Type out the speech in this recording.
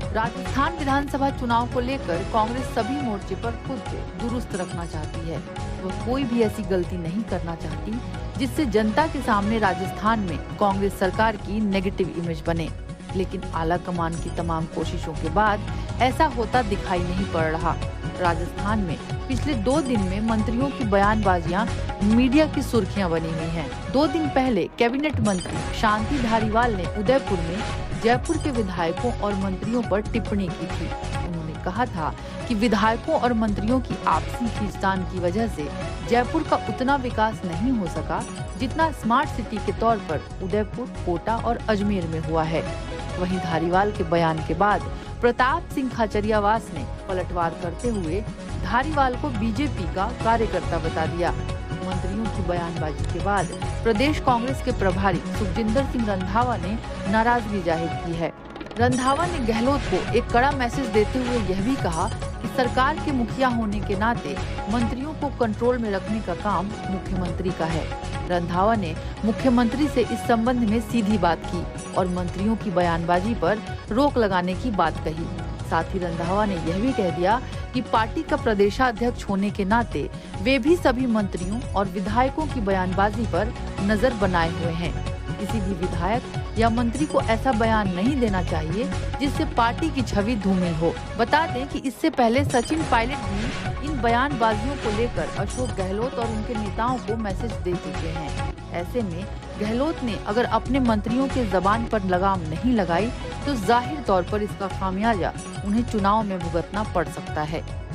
राजस्थान विधानसभा चुनाव को लेकर कांग्रेस सभी मोर्चे पर खुद को दुरुस्त रखना चाहती है। वह कोई भी ऐसी गलती नहीं करना चाहती जिससे जनता के सामने राजस्थान में कांग्रेस सरकार की नेगेटिव इमेज बने। लेकिन आला कमान की तमाम कोशिशों के बाद ऐसा होता दिखाई नहीं पड़ रहा। राजस्थान में पिछले 2 दिन में मंत्रियों की बयानबाजियां मीडिया की सुर्खियां बनी हुई हैं। 2 दिन पहले कैबिनेट मंत्री शांति धारीवाल ने उदयपुर में जयपुर के विधायकों और मंत्रियों पर टिप्पणी की थी। उन्होंने कहा था कि विधायकों और मंत्रियों की आपसी खींचतान की वजह से जयपुर का उतना विकास नहीं हो सका जितना स्मार्ट सिटी के तौर पर उदयपुर, कोटा और अजमेर में हुआ है। वहीं धारीवाल के बयान के बाद प्रताप सिंह खाचरियावास ने पलटवार करते हुए धारीवाल को बीजेपी का कार्यकर्ता बता दिया। मंत्रियों की बयानबाजी के बाद प्रदेश कांग्रेस के प्रभारी सुखजिंदर सिंह रंधावा ने नाराजगी जाहिर की है। रंधावा ने गहलोत को एक कड़ा मैसेज देते हुए यह भी कहा कि सरकार के मुखिया होने के नाते मंत्रियों को कंट्रोल में रखने का काम मुख्यमंत्री का है। रंधावा ने मुख्यमंत्री से इस संबंध में सीधी बात की और मंत्रियों की बयानबाजी पर रोक लगाने की बात कही। साथ ही रंधावा ने यह भी कह दिया कि पार्टी का प्रदेशाध्यक्ष होने के नाते वे भी सभी मंत्रियों और विधायकों की बयानबाजी पर नजर बनाए हुए हैं। किसी भी विधायक या मंत्री को ऐसा बयान नहीं देना चाहिए जिससे पार्टी की छवि धूमिल हो। बता दें कि इससे पहले सचिन पायलट भी इन बयानबाजियों को लेकर अशोक गहलोत और उनके नेताओं को मैसेज दे चुके हैं। ऐसे में गहलोत ने अगर अपने मंत्रियों के जबान पर लगाम नहीं लगाई तो जाहिर तौर पर इसका खामियाजा उन्हें चुनाव में भुगतना पड़ सकता है।